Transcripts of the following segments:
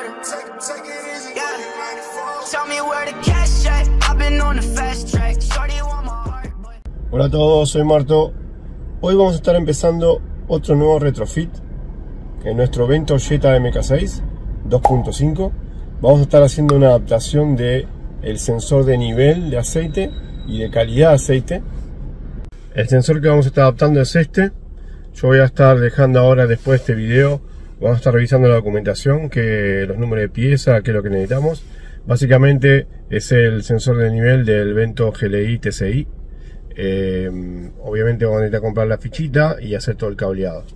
Hola a todos, soy Marto. Hoy vamos a estar empezando otro nuevo retrofit en nuestro Vento Jetta MK6 2.5. Vamos a estar haciendo una adaptación de el sensor de nivel de aceite y de calidad de aceite. El sensor que vamos a estar adaptando es este. Yo voy a estar dejando ahora, después de este video, vamos a estar revisando la documentación, que los números de pieza, qué es lo que necesitamos. Básicamente es el sensor de nivel del Vento GLI TCI. Obviamente vamos a necesitar comprar la fichita y hacer todo el cableado.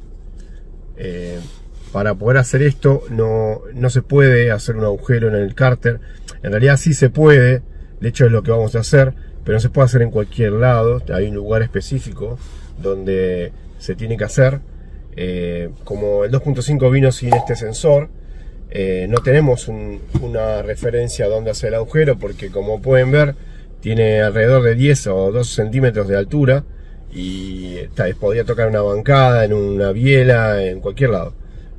Para poder hacer esto no se puede hacer un agujero en el cárter. En realidad sí se puede, de hecho es lo que vamos a hacer, pero no se puede hacer en cualquier lado. Hay un lugar específico donde se tiene que hacer. Como el 2.5 vino sin este sensor, no tenemos una referencia a dónde hacer el agujero, porque como pueden ver tiene alrededor de 10 o 12 centímetros de altura y podría tocar una bancada, en una biela, en cualquier lado.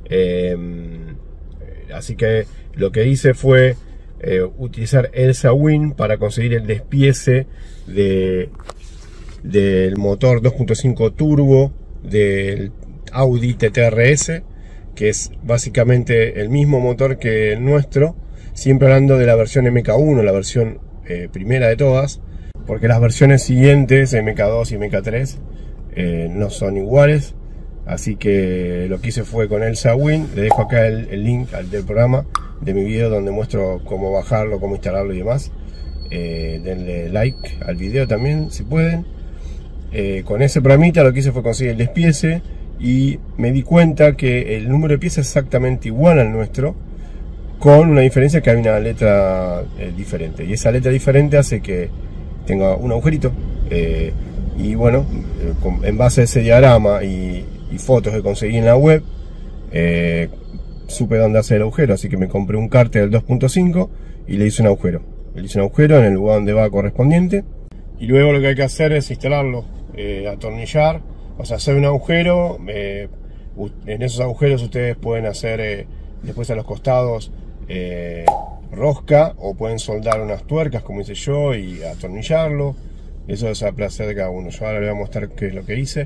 Así que lo que hice fue utilizar Elsa Win para conseguir el despiece del motor 2.5 turbo del Audi TT RS, que es básicamente el mismo motor que el nuestro, siempre hablando de la versión MK1, la versión primera de todas, porque las versiones siguientes, MK2 y MK3, no son iguales. Así que lo que hice fue con Elsa Win. Le dejo acá el link del programa de mi video donde muestro cómo bajarlo, cómo instalarlo y demás. Denle like al video también si pueden. Con ese programita lo que hice fue conseguir el despiece y me di cuenta que el número de piezas es exactamente igual al nuestro, con una diferencia, que hay una letra diferente, y esa letra diferente hace que tenga un agujerito. Y bueno, en base a ese diagrama y fotos que conseguí en la web, supe dónde hacer el agujero, así que me compré un cárter del 2.5 y le hice un agujero. Le hice un agujero en el lugar donde va correspondiente, y luego lo que hay que hacer es instalarlo, atornillar, o sea, hacer un agujero. En esos agujeros ustedes pueden hacer después a los costados rosca, o pueden soldar unas tuercas como hice yo y atornillarlo. Eso es a placer de cada uno. Yo ahora les voy a mostrar qué es lo que hice.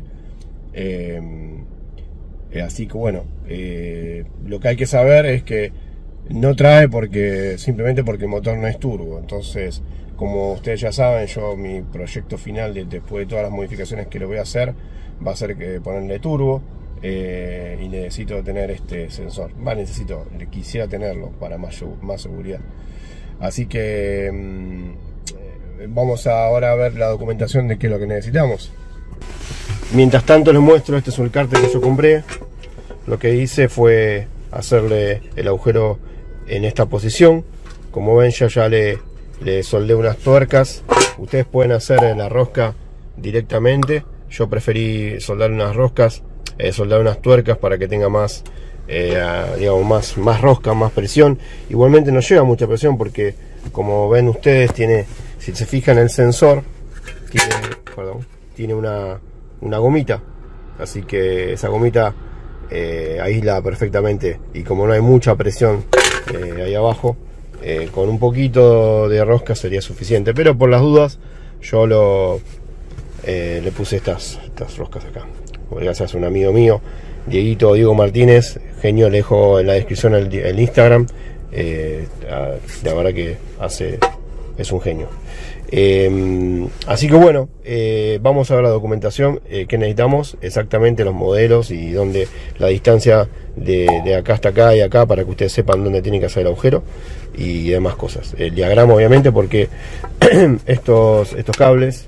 Así que bueno, lo que hay que saber es que no trae simplemente porque el motor no es turbo. Entonces, como ustedes ya saben, mi proyecto final después de todas las modificaciones que le voy a hacer va a ser que ponerle turbo. Y necesito tener este sensor. Quisiera tenerlo para más seguridad. Así que vamos ahora a ver la documentación de qué es lo que necesitamos. Mientras tanto les muestro, este es el cárter que yo compré. Lo que hice fue hacerle el agujero en esta posición. Como ven, ya le soldé unas tuercas. Ustedes pueden hacer la rosca directamente. Yo preferí soldar unas roscas, soldar unas tuercas para que tenga más, digamos, más rosca, más presión. Igualmente no lleva mucha presión porque, como ven ustedes, si se fijan en el sensor, tiene una gomita, así que esa gomita aísla perfectamente, y como no hay mucha presión ahí abajo, con un poquito de rosca sería suficiente, pero por las dudas yo le puse estas roscas acá. Gracias a un amigo mío, Diego Martínez, genio. Le dejo en la descripción el Instagram. La verdad que es un genio. Así que bueno, vamos a ver la documentación que necesitamos, exactamente los modelos y dónde, la distancia de acá hasta acá y acá, para que ustedes sepan dónde tienen que hacer el agujero y demás cosas. El diagrama, obviamente, porque estos cables,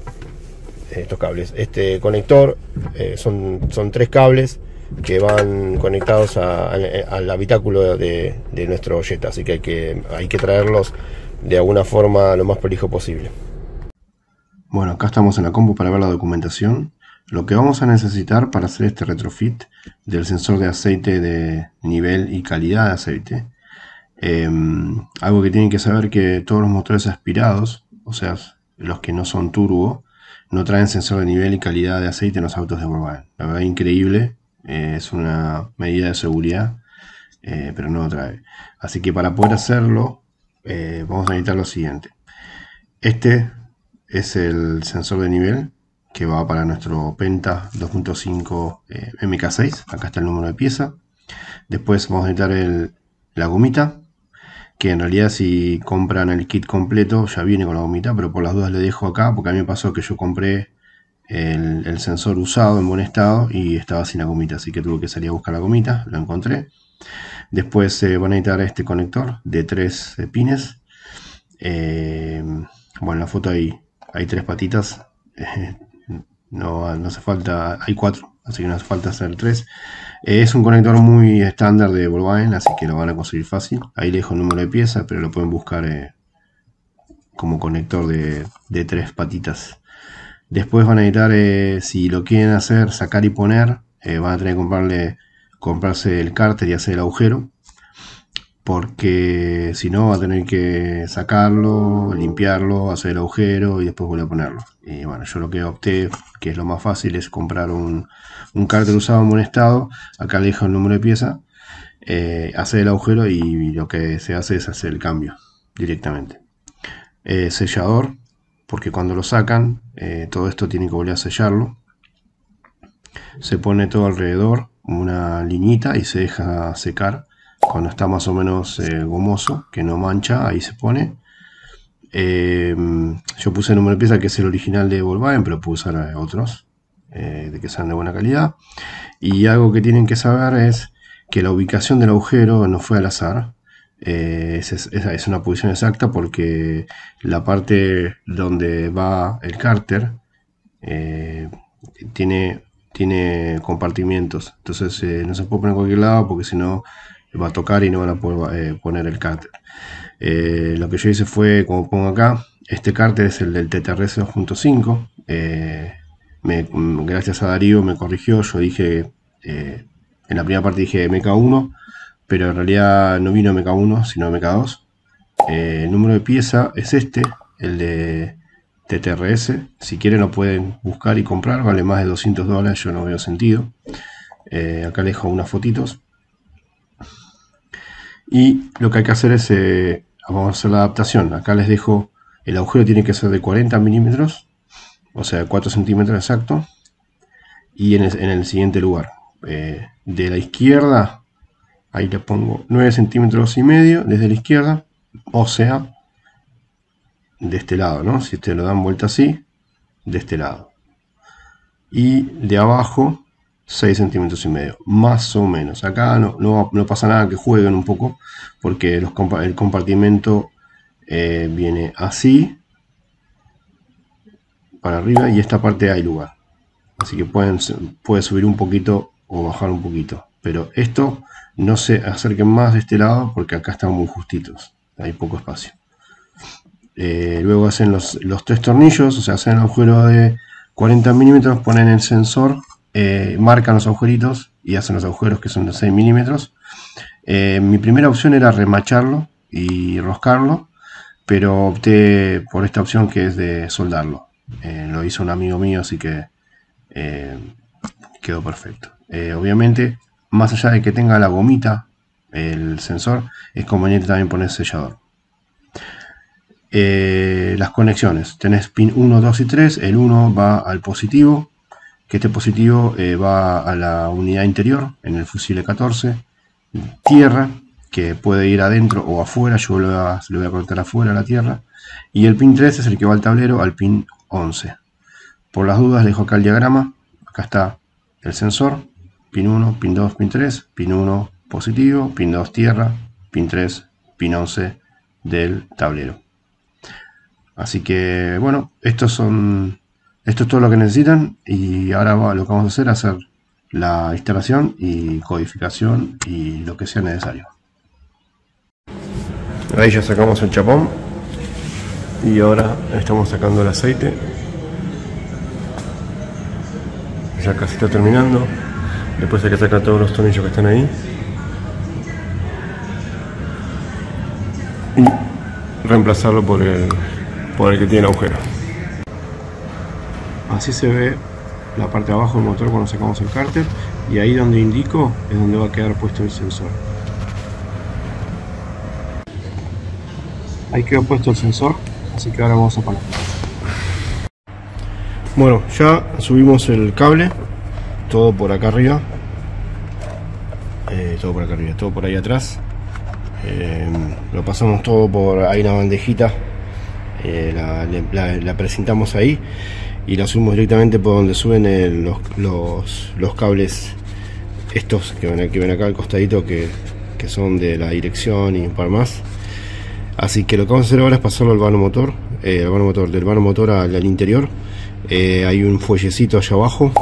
este conector, son 3 cables que van conectados al habitáculo de nuestro Jetta, así que hay que traerlos de alguna forma lo más prolijo posible. Bueno, acá estamos en la compu para ver la documentación. Lo que vamos a necesitar para hacer este retrofit del sensor de aceite de nivel y calidad de aceite, algo que tienen que saber, que todos los motores aspirados, o sea, los que no son turbo, no traen sensor de nivel y calidad de aceite en los autos de Volkswagen. La verdad, increíble. Es una medida de seguridad pero no lo trae. Así que para poder hacerlo vamos a necesitar lo siguiente. Este es el sensor de nivel que va para nuestro Penta 2.5 MK6. Acá está el número de pieza. Después vamos a necesitar la gomita, que en realidad si compran el kit completo ya viene con la gomita, pero por las dudas le dejo acá porque a mí me pasó que yo compré el sensor usado en buen estado y estaba sin la gomita, así que tuve que salir a buscar la gomita. Lo encontré. Después van a necesitar este conector de 3 pines. Bueno, en la foto hay 3 patitas. No hace falta, hay 4, así que no hace falta hacer 3. Es un conector muy estándar de Volkswagen, así que lo van a conseguir fácil. Ahí le dejo el número de pieza, pero lo pueden buscar como conector de 3 patitas. Después van a necesitar, si lo quieren hacer, sacar y poner, van a tener que comprarse el cárter y hacer el agujero, porque si no va a tener que sacarlo, limpiarlo, hacer el agujero y después volver a ponerlo. Y bueno, yo lo que opté, que es lo más fácil, es comprar un cárter usado en buen estado. Acá le dejo el número de pieza, hacer el agujero y lo que se hace es hacer el cambio directamente. Sellador, porque cuando lo sacan, todo esto tiene que volver a sellarlo. Se pone todo alrededor, una liñita, y se deja secar. Cuando está más o menos gomoso, que no mancha, ahí se pone. Yo puse el número de pieza, que es el original de Volkswagen, pero puedo usar otros de que sean de buena calidad. Y algo que tienen que saber es que la ubicación del agujero no fue al azar. Es una posición exacta, porque la parte donde va el cárter tiene compartimientos. Entonces no se puede poner en cualquier lado, porque si no va a tocar y no van a poder poner el cárter. Lo que yo hice fue, como pongo acá, este cárter es el del TTRS 2.5. Gracias a Darío me corrigió. Yo dije, en la primera parte dije MK1, pero en realidad no vino MK1 sino MK2. El número de pieza es este, el de TTRS. Si quieren lo pueden buscar y comprar, vale más de $200, yo no veo sentido. Acá les dejo unas fotitos. Y lo que hay que hacer es, vamos a hacer la adaptación. Acá les dejo, el agujero tiene que ser de 40 milímetros, o sea 4 centímetros exacto. Y en el siguiente lugar, de la izquierda, ahí le pongo 9 centímetros y medio desde la izquierda, o sea, de este lado, ¿no? Si ustedes lo dan vuelta así, de este lado. Y de abajo, 6 centímetros y medio, más o menos. Acá no pasa nada, que jueguen un poco, porque el compartimento viene así, para arriba, y esta parte hay lugar. Así que puede subir un poquito o bajar un poquito. Pero esto no se acerquen más de este lado, porque acá están muy justitos, hay poco espacio. Luego hacen los 3 tornillos, o sea, hacen el agujero de 40 milímetros, ponen el sensor, marcan los agujeritos y hacen los agujeros que son de 6 milímetros. Mi primera opción era remacharlo y roscarlo, pero opté por esta opción, que es de soldarlo. Lo hizo un amigo mío, así que quedó perfecto. Obviamente, más allá de que tenga la gomita el sensor, es conveniente también poner sellador. Las conexiones, tenés pin 1, 2 y 3. El 1 va al positivo, que este positivo va a la unidad interior en el fusible 14. Tierra, que puede ir adentro o afuera, yo lo voy a conectar afuera, a la tierra. Y el pin 3 es el que va al tablero, al pin 11. Por las dudas dejo acá el diagrama. Acá está el sensor, pin 1, pin 2, pin 3, pin 1 positivo, pin 2 tierra, pin 3, pin 11 del tablero. Así que bueno, esto es todo lo que necesitan, y ahora lo que vamos a hacer es hacer la instalación y codificación y lo que sea necesario. Ahí ya sacamos el chapón y ahora estamos sacando el aceite. Ya casi está terminando. Después hay que sacar todos los tornillos que están ahí y reemplazarlo por el que tiene el agujero. Así se ve la parte de abajo del motor cuando sacamos el cárter, y ahí donde indico es donde va a quedar puesto el sensor. Ahí quedó puesto el sensor, así que ahora vamos a poner. Bueno, ya subimos el cable, todo por acá arriba, todo por ahí atrás. Lo pasamos todo por ahí, una bandejita, la presentamos ahí y la subimos directamente por donde suben los cables estos que ven acá al costadito, que son de la dirección y un par más. Así que lo que vamos a hacer ahora es pasarlo al vano motor, del vano motor al interior. Hay un fuellecito allá abajo.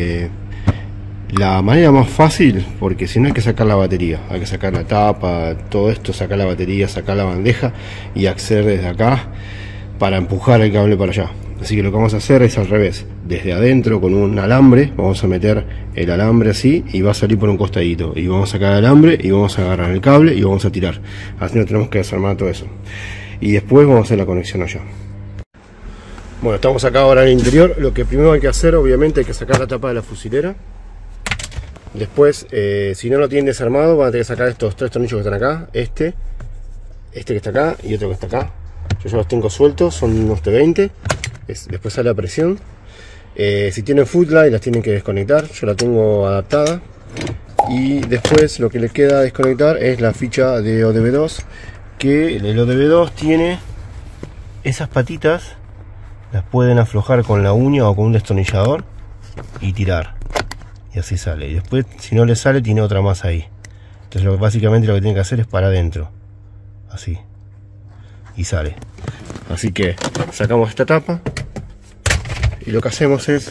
La manera más fácil, porque si no hay que sacar la batería, hay que sacar la tapa, todo esto, sacar la batería, sacar la bandeja y acceder desde acá para empujar el cable para allá. Así que lo que vamos a hacer es al revés, desde adentro con un alambre, vamos a meter el alambre así y va a salir por un costadito, y vamos a sacar el alambre y vamos a agarrar el cable y vamos a tirar. Así no tenemos que desarmar todo eso, y después vamos a hacer la conexión allá. Bueno, estamos acá ahora en el interior. Lo que primero hay que hacer, obviamente, hay que sacar la tapa de la fusilera. Después, si no lo tienen desarmado, van a tener que sacar estos 3 tornillos que están acá, este que está acá y otro que está acá. Yo ya los tengo sueltos, son unos T20. Después sale la presión. Si tienen footlight, las tienen que desconectar. Yo la tengo adaptada. Y después lo que les queda desconectar es la ficha de ODB2, que el ODB2 tiene esas patitas. Las pueden aflojar con la uña o con un destornillador y tirar, y así sale. Y después, si no le sale, tiene otra más ahí. Entonces básicamente lo que tiene que hacer es para adentro, así, y sale. Así que sacamos esta tapa y lo que hacemos es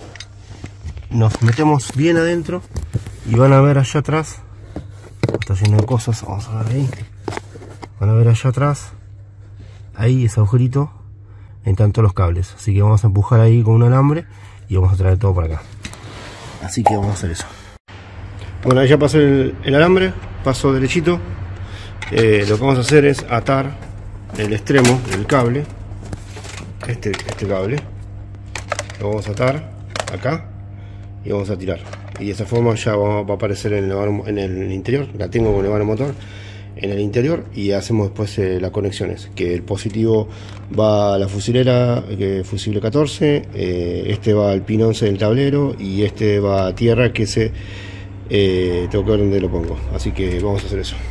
nos metemos bien adentro, y van a ver allá atrás, está lleno de cosas, vamos a ver ahí, van a ver allá atrás, ahí ese agujerito, entran todos los cables. Así que vamos a empujar ahí con un alambre y vamos a traer todo para acá. Así que vamos a hacer eso. Bueno, ahí ya pasó el alambre, paso derechito. Lo que vamos a hacer es atar el extremo del cable, este cable lo vamos a atar acá y vamos a tirar, y de esa forma ya va a aparecer en el interior. La tengo con el vano motor en el interior, y hacemos después las conexiones, que el positivo va a la fusilera, fusible 14, este va al pin 11 del tablero, y este va a tierra, que tengo que ver dónde lo pongo. Así que vamos a hacer eso.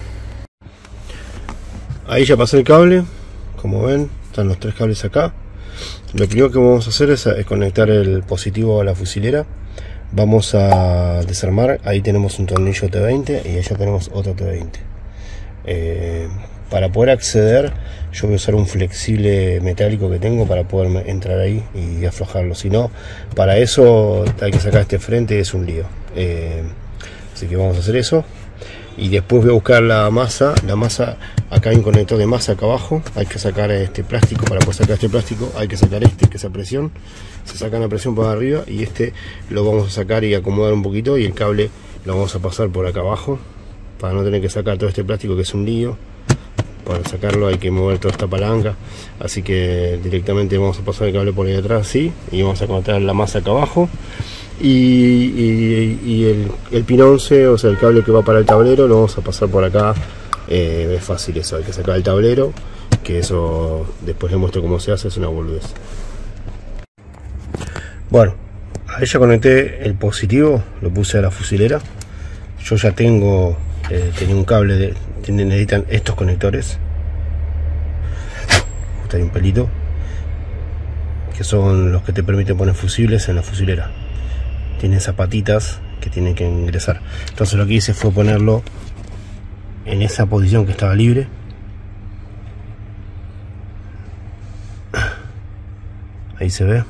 Ahí ya pasé el cable, como ven están los 3 cables acá. Lo primero que vamos a hacer es conectar el positivo a la fusilera. Vamos a desarmar, ahí tenemos un tornillo T20 y allá tenemos otro T20. Para poder acceder, yo voy a usar un flexible metálico que tengo para poder entrar ahí y aflojarlo. Si no, para eso hay que sacar este frente, es un lío. Así que vamos a hacer eso. Y después voy a buscar la masa. Acá hay un conector de masa acá abajo. Hay que sacar este plástico. Para poder sacar este plástico hay que sacar que es a presión. Se saca la presión para arriba, y lo vamos a sacar y acomodar un poquito, y el cable lo vamos a pasar por acá abajo, para no tener que sacar todo este plástico, que es un lío. Para sacarlo hay que mover toda esta palanca, así que directamente vamos a pasar el cable por ahí atrás, así, y vamos a conectar la masa acá abajo, y el pin 11, o sea el cable que va para el tablero, lo vamos a pasar por acá. Es fácil eso, hay que sacar el tablero, que eso después les muestro cómo se hace, es una boludez. Bueno, ahí ya conecté el positivo, lo puse a la fusilera. Yo ya tenía un cable, necesitan estos conectores, justo hay un pelito, que son los que te permiten poner fusibles en la fusilera. Tiene zapatitas que tienen que ingresar. Entonces lo que hice fue ponerlo en esa posición que estaba libre. Ahí se ve.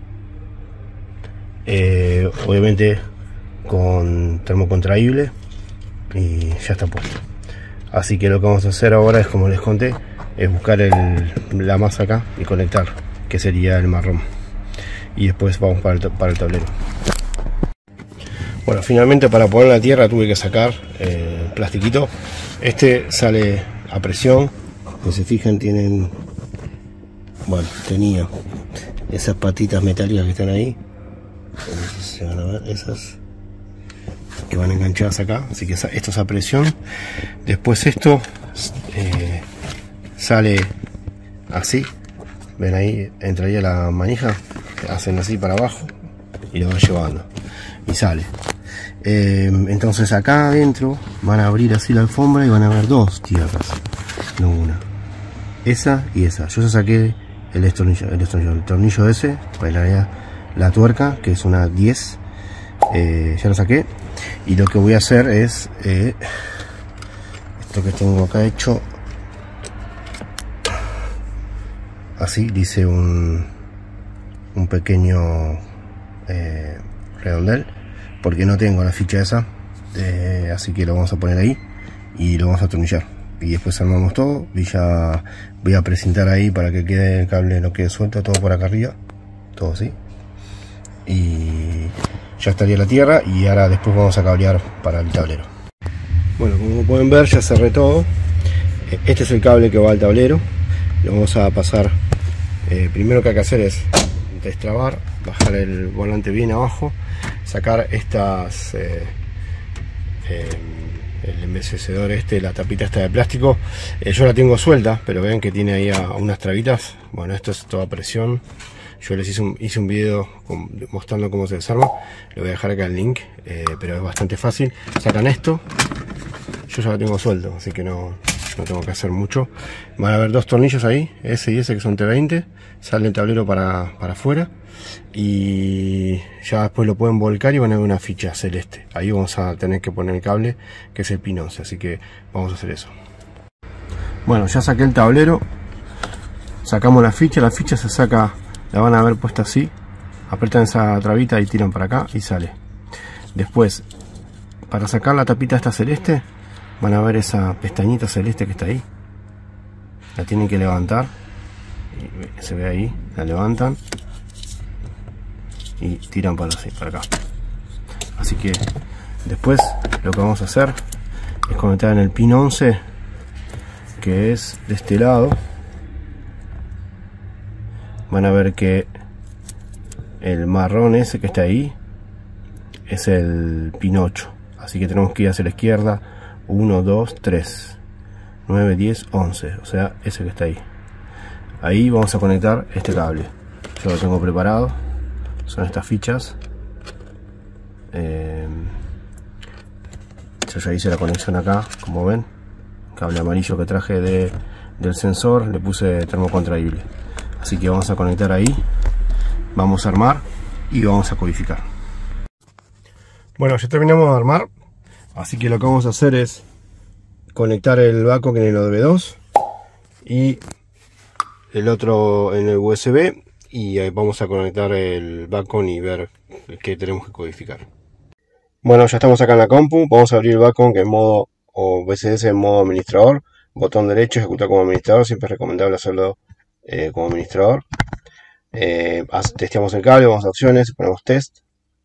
Obviamente con termocontraíble, y ya está puesto. Así que lo que vamos a hacer ahora es, como les conté, es buscar la masa acá y conectar, que sería el marrón, y después vamos para el tablero. Bueno, finalmente para poner la tierra tuve que sacar el plastiquito. Este sale a presión, si se fijan tienen, bueno, tenía esas patitas metálicas que están ahí, no sé si se van a ver, esas que van enganchadas acá, así que esto es a presión. Después esto sale así. Ven ahí, entraría la manija, hacen así para abajo y lo van llevando y sale. Entonces acá adentro van a abrir así la alfombra y van a ver dos tierras, no una, esa y esa. Yo ya saqué el tornillo ese, pues la tuerca, que es una 10, ya lo saqué. Y lo que voy a hacer es esto que tengo acá hecho así, dice un pequeño redondel, porque no tengo la ficha esa, así que lo vamos a poner ahí y lo vamos a atornillar y después armamos todo. Y ya voy a presentar ahí para que quede el cable, no quede suelto, todo por acá arriba, todo así, y ya estaría la tierra. Y ahora después vamos a cablear para el tablero. Bueno, como pueden ver, ya cerré todo. Este es el cable que va al tablero. Lo vamos a pasar. Primero que hay que hacer es destrabar, bajar el volante bien abajo, sacar estas el embellecedor la tapita esta de plástico. Yo la tengo suelta, pero ven que tiene ahí unas trabitas. Bueno, esto es toda presión. Yo les hice un video mostrando cómo se desarma. Le voy a dejar acá el link, pero es bastante fácil. Sacan esto. Yo ya lo tengo suelto, así que no tengo que hacer mucho. Van a haber dos tornillos ahí, ese y ese, que son T20. Sale el tablero para afuera. Y ya después lo pueden volcar y van a ver una ficha celeste. Ahí vamos a tener que poner el cable, que es el pin 11. Así que vamos a hacer eso. Bueno, ya saqué el tablero. Sacamos la ficha se saca, la van a ver puesta así. Apretan esa trabita y tiran para acá y sale. Después, para sacar la tapita esta celeste, van a ver esa pestañita celeste que está ahí. La tienen que levantar. Se ve ahí, la levantan y tiran para acá. Así que después lo que vamos a hacer es conectar en el pin 11, que es de este lado. Van a ver que el marrón ese que está ahí es el pin 8. Así que tenemos que ir hacia la izquierda. 1, 2, 3, 9, 10, 11. O sea, ese que está ahí. Ahí vamos a conectar este cable. Yo lo tengo preparado. Son estas fichas. Yo ya hice la conexión acá, como ven. Cable amarillo que traje del sensor, le puse termocontraíble. Así que vamos a conectar ahí. Vamos a armar y vamos a codificar. Bueno, ya terminamos de armar. Así que lo que vamos a hacer es conectar el backcock en el ODB2 y el otro en el USB, y ahí vamos a conectar el backcock y ver qué tenemos que codificar. Bueno, ya estamos acá en la compu. Vamos a abrir el backcock en modo VCS, en modo administrador. Botón derecho, ejecutar como administrador. Siempre es recomendable hacerlo como administrador. Testeamos el cable, vamos a opciones, ponemos test.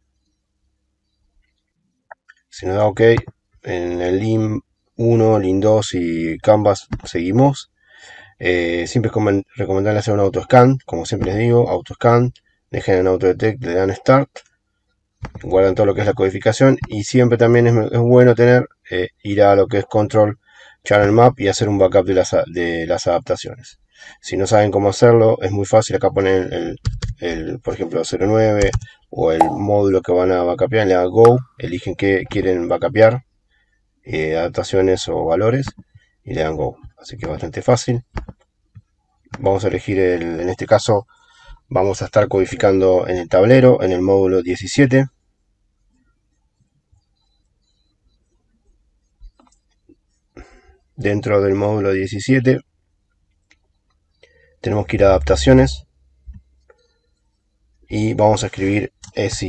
Si nos da OK, en el LIN 1, LIN 2 y Canvas seguimos. Siempre es recomendable hacer un autoscan, como siempre les digo, autoscan, dejen en autodetect, le dan start, guardan todo lo que es la codificación, y siempre también es bueno ir a lo que es control channel map y hacer un backup de las adaptaciones. Si no saben cómo hacerlo, es muy fácil. Acá ponen por ejemplo 09 o el módulo que van a backupear, le dan go, eligen qué quieren backupear, adaptaciones o valores, y le dan go. Así que es bastante fácil. Vamos a elegir en este caso vamos a estar codificando en el tablero, en el módulo 17. Dentro del módulo 17 tenemos que ir a adaptaciones y vamos a escribir ESI.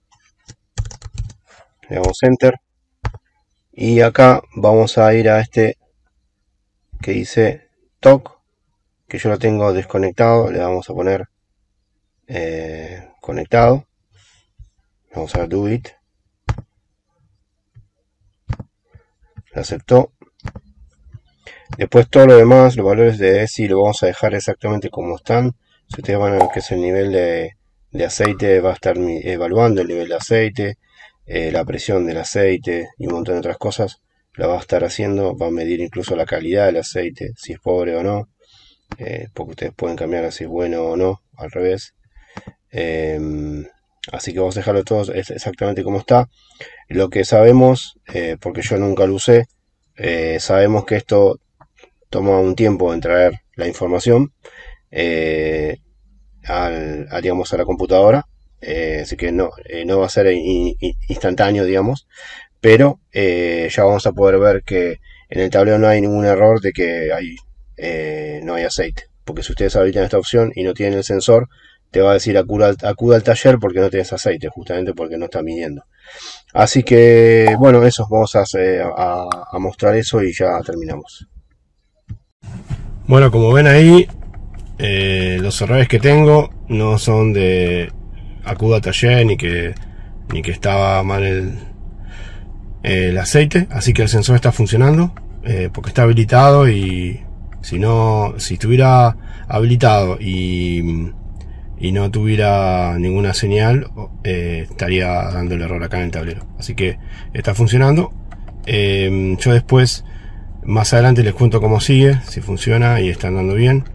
Le damos enter y acá vamos a ir a este que dice TOC, que yo lo tengo desconectado. Le vamos a poner conectado. Vamos a do it. Le aceptó. Después todo lo demás, los valores de ESI, lo vamos a dejar exactamente como están. Si ustedes van a ver que es el nivel de aceite, va a estar evaluando el nivel de aceite, la presión del aceite y un montón de otras cosas. La va a estar haciendo, va a medir incluso la calidad del aceite, si es pobre o no. porque ustedes pueden cambiar si es bueno o no, al revés. Así que vamos a dejarlo todo exactamente como está. Lo que sabemos, porque yo nunca lo usé, sabemos que esto toma un tiempo en traer la información digamos, a la computadora. Así que no va a ser instantáneo, digamos, pero ya vamos a poder ver que en el tablero no hay ningún error de que no hay aceite, porque si ustedes habilitan esta opción y no tienen el sensor, te va a decir acuda al taller porque no tienes aceite, justamente porque no está midiendo. Así que bueno, eso, vamos a mostrar eso y ya terminamos. Bueno, como ven ahí, los errores que tengo no son de acuda al taller ni que estaba mal el aceite, así que el sensor está funcionando porque está habilitado, y si estuviera habilitado y no tuviera ninguna señal, estaría dando el error acá en el tablero. Así que está funcionando. Yo después, más adelante, les cuento cómo sigue, si funciona y está andando bien.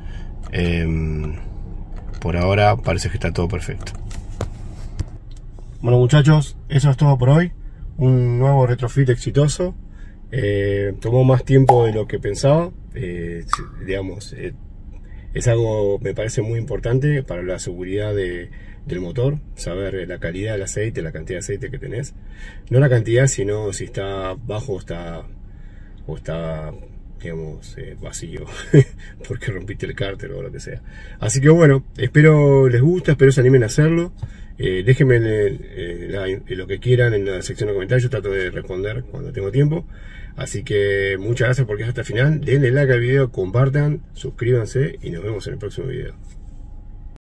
Por ahora parece que está todo perfecto. Bueno, muchachos, eso es todo por hoy. Un nuevo retrofit exitoso. Tomó más tiempo de lo que pensaba. Digamos, es algo, me parece muy importante para la seguridad del motor, saber la calidad del aceite, la cantidad de aceite que tenés. No la cantidad, sino si está bajo o está digamos, vacío, porque rompiste el cárter o lo que sea. Así que bueno, espero les guste, espero se animen a hacerlo. Déjenme lo que quieran en la sección de comentarios, yo trato de responder cuando tengo tiempo. Así que muchas gracias por quedarse hasta el final. Denle like al video, compartan, suscríbanse y nos vemos en el próximo video.